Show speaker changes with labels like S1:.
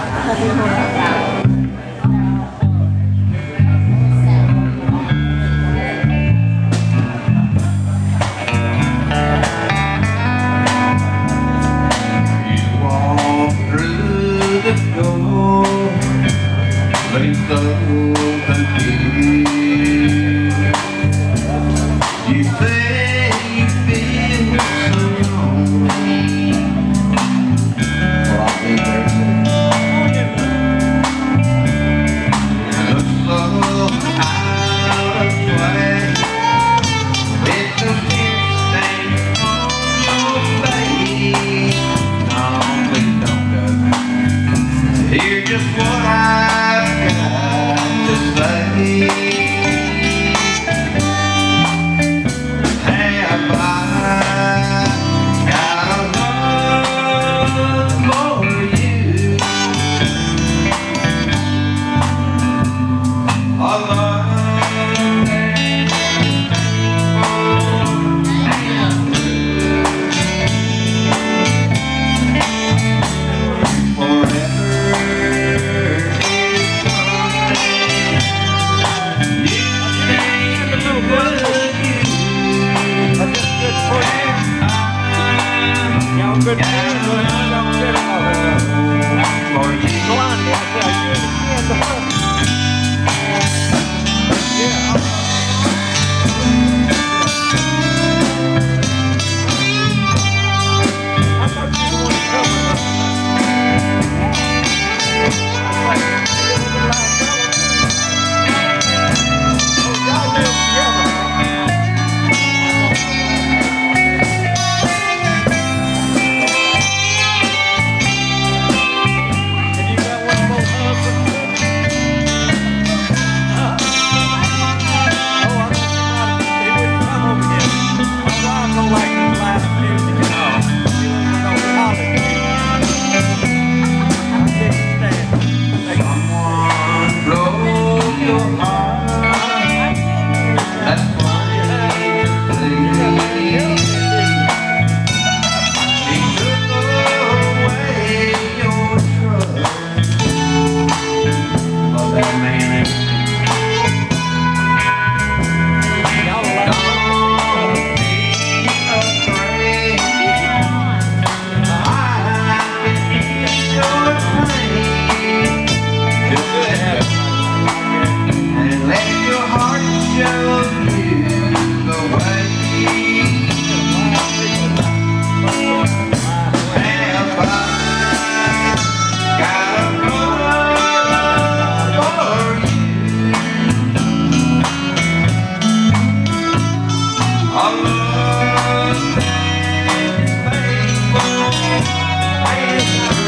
S1: Looking so confused. You say you feel so lonely. Well, I'll be there too. Look so out of place with the tear stains on your face. No, please don't go. Hear just what I've got to say. Have I got a love for you? A love good for you. Go on, I love